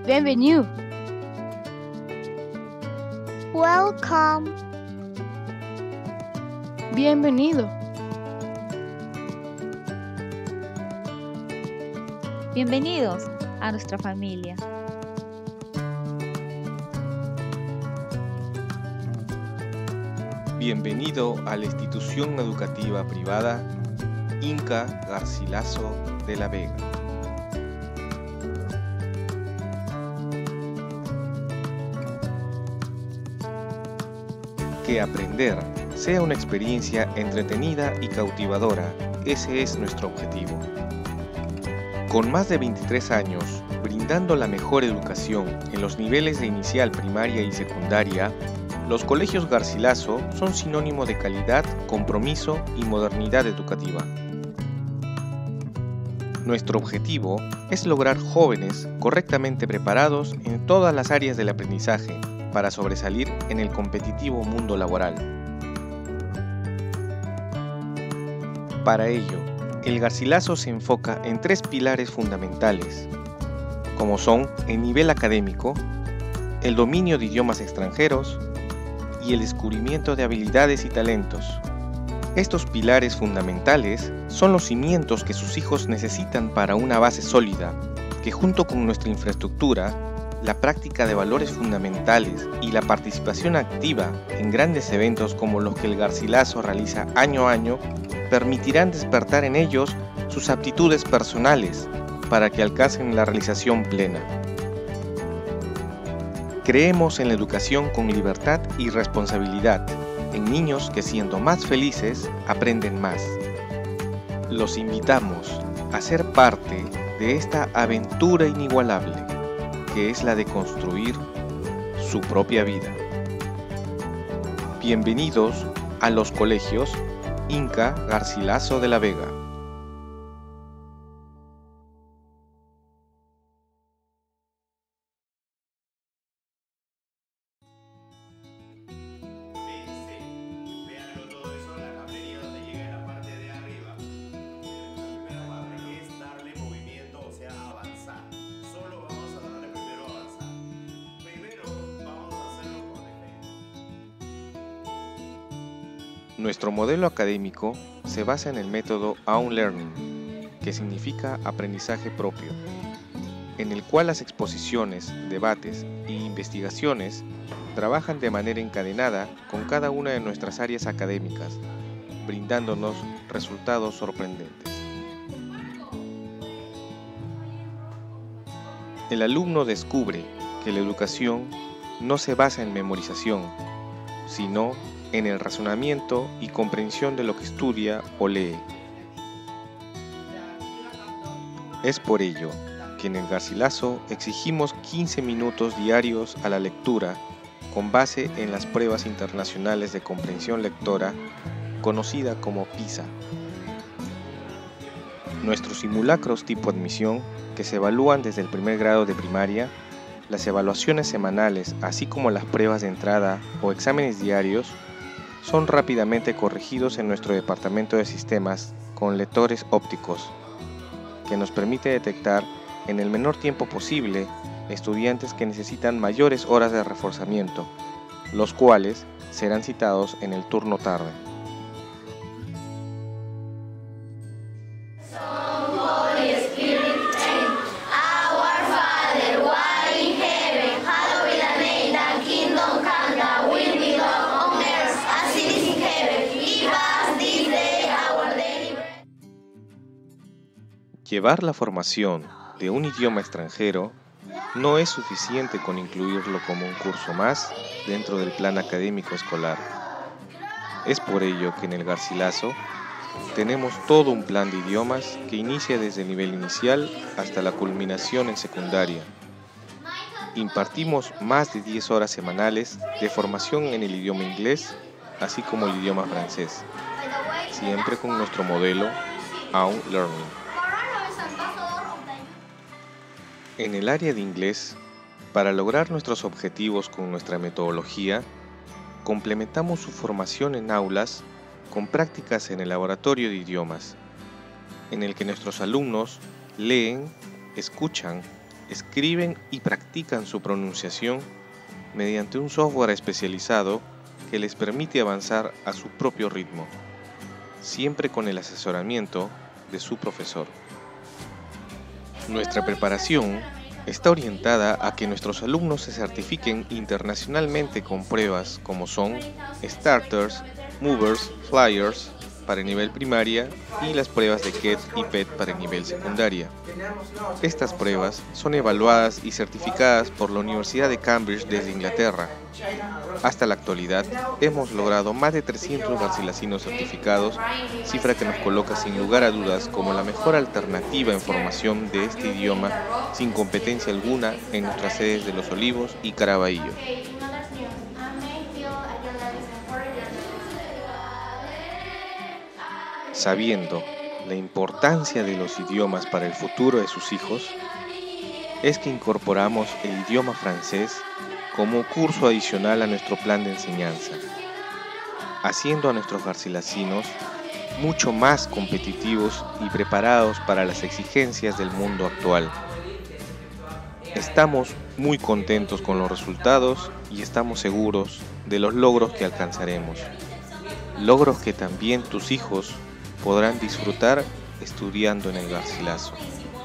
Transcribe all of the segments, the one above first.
Bienvenue. Welcome. Bienvenido. Bienvenidos a nuestra familia. Bienvenido a la institución educativa privada Inca Garcilaso de la Vega. Que aprender sea una experiencia entretenida y cautivadora, ese es nuestro objetivo. Con más de 23 años, brindando la mejor educación en los niveles de inicial, primaria y secundaria, los colegios Garcilaso son sinónimo de calidad, compromiso y modernidad educativa. Nuestro objetivo es lograr jóvenes correctamente preparados en todas las áreas del aprendizaje para sobresalir en el competitivo mundo laboral. Para ello, el Garcilaso se enfoca en 3 pilares fundamentales, como son el nivel académico, el dominio de idiomas extranjeros y el descubrimiento de habilidades y talentos. Estos pilares fundamentales son los cimientos que sus hijos necesitan para una base sólida, que junto con nuestra infraestructura, la práctica de valores fundamentales y la participación activa en grandes eventos como los que el Garcilaso realiza año a año, permitirán despertar en ellos sus aptitudes personales para que alcancen la realización plena. Creemos en la educación con libertad y responsabilidad, en niños que siendo más felices aprenden más. Los invitamos a ser parte de esta aventura inigualable, que es la de construir su propia vida. Bienvenidos a los colegios Inca Garcilaso de la Vega. Nuestro modelo académico se basa en el método Own Learning, que significa aprendizaje propio, en el cual las exposiciones, debates e investigaciones trabajan de manera encadenada con cada una de nuestras áreas académicas, brindándonos resultados sorprendentes. El alumno descubre que la educación no se basa en memorización, sino en el razonamiento y comprensión de lo que estudia o lee. Es por ello que en el Garcilaso exigimos 15 minutos diarios a la lectura con base en las pruebas internacionales de comprensión lectora, conocida como PISA. Nuestros simulacros tipo admisión, que se evalúan desde el primer grado de primaria, las evaluaciones semanales, así como las pruebas de entrada o exámenes diarios, son rápidamente corregidos en nuestro departamento de sistemas con lectores ópticos, que nos permite detectar en el menor tiempo posible estudiantes que necesitan mayores horas de reforzamiento, los cuales serán citados en el turno tarde. Llevar la formación de un idioma extranjero no es suficiente con incluirlo como un curso más dentro del plan académico escolar. Es por ello que en el Garcilaso tenemos todo un plan de idiomas que inicia desde el nivel inicial hasta la culminación en secundaria. Impartimos más de 10 horas semanales de formación en el idioma inglés, así como el idioma francés, siempre con nuestro modelo Own Learning. En el área de inglés, para lograr nuestros objetivos con nuestra metodología, complementamos su formación en aulas con prácticas en el laboratorio de idiomas, en el que nuestros alumnos leen, escuchan, escriben y practican su pronunciación mediante un software especializado que les permite avanzar a su propio ritmo, siempre con el asesoramiento de su profesor. Nuestra preparación está orientada a que nuestros alumnos se certifiquen internacionalmente con pruebas como son Starters, Movers, Flyers para nivel primaria y las pruebas de KET y PET para nivel secundaria. Estas pruebas son evaluadas y certificadas por la Universidad de Cambridge desde Inglaterra. Hasta la actualidad hemos logrado más de 300 garcilacinos certificados, cifra que nos coloca sin lugar a dudas como la mejor alternativa en formación de este idioma sin competencia alguna en nuestras sedes de Los Olivos y Caraballo. Sabiendo la importancia de los idiomas para el futuro de sus hijos, es que incorporamos el idioma francés como curso adicional a nuestro plan de enseñanza, haciendo a nuestros garcilacinos mucho más competitivos y preparados para las exigencias del mundo actual. Estamos muy contentos con los resultados y estamos seguros de los logros que alcanzaremos, logros que también tus hijos podrán disfrutar estudiando en el Garcilaso.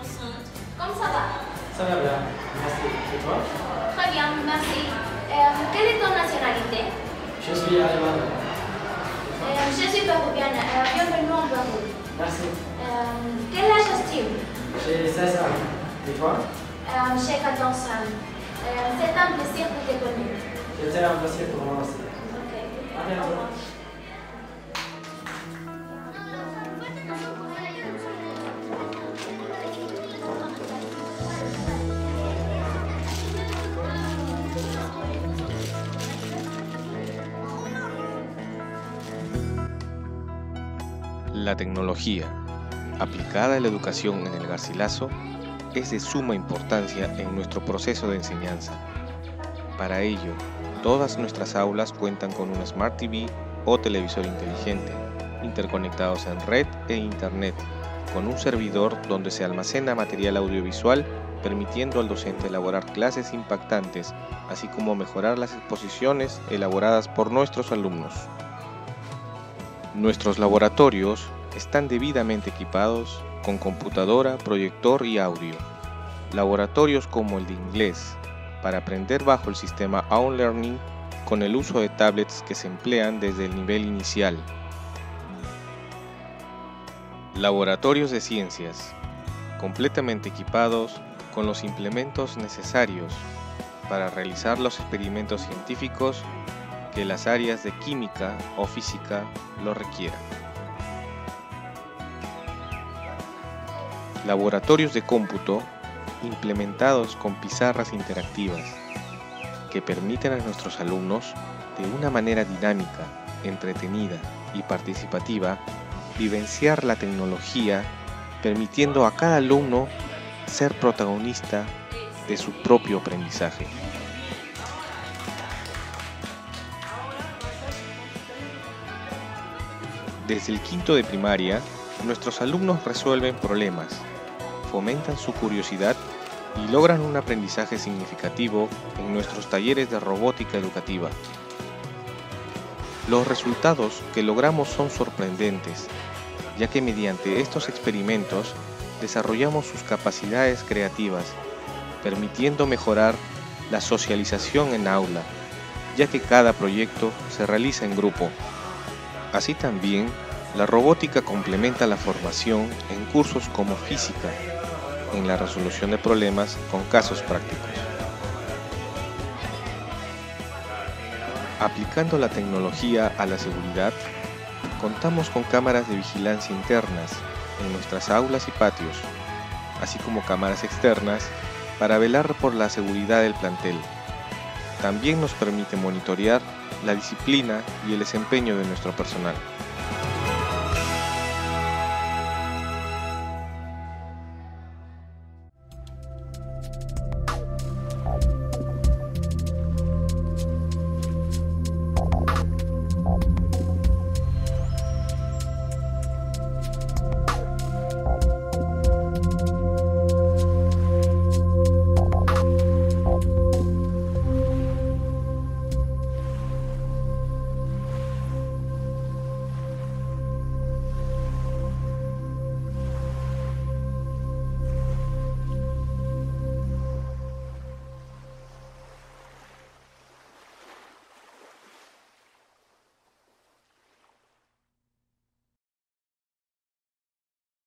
Très bien, merci. Quelle est ton nationalité? Je suis allemand. Je suis péruvienne. Bienvenue en Pérou. Merci. Quel âge as-tu? J'ai 16 ans. Et toi? J'ai 14 ans. C'est un plaisir de te connaître. C'était un plaisir pour moi aussi. Ok. À bientôt. La tecnología aplicada a la educación en el Garcilaso es de suma importancia en nuestro proceso de enseñanza. Para ello, todas nuestras aulas cuentan con una Smart TV o televisor inteligente, interconectados en red e internet, con un servidor donde se almacena material audiovisual, permitiendo al docente elaborar clases impactantes, así como mejorar las exposiciones elaboradas por nuestros alumnos. Nuestros laboratorios están debidamente equipados con computadora, proyector y audio. Laboratorios como el de inglés, para aprender bajo el sistema OnLearning con el uso de tablets que se emplean desde el nivel inicial. Laboratorios de ciencias, completamente equipados con los implementos necesarios para realizar los experimentos científicos que las áreas de química o física lo requieran. Laboratorios de cómputo implementados con pizarras interactivas que permiten a nuestros alumnos, de una manera dinámica, entretenida y participativa, vivenciar la tecnología, permitiendo a cada alumno ser protagonista de su propio aprendizaje. Desde el quinto de primaria, nuestros alumnos resuelven problemas, fomentan su curiosidad y logran un aprendizaje significativo en nuestros talleres de robótica educativa. Los resultados que logramos son sorprendentes, ya que mediante estos experimentos desarrollamos sus capacidades creativas, permitiendo mejorar la socialización en aula, ya que cada proyecto se realiza en grupo. Así también, la robótica complementa la formación en cursos como física, en la resolución de problemas con casos prácticos. Aplicando la tecnología a la seguridad, contamos con cámaras de vigilancia internas en nuestras aulas y patios, así como cámaras externas para velar por la seguridad del plantel. También nos permite monitorear la disciplina y el desempeño de nuestro personal.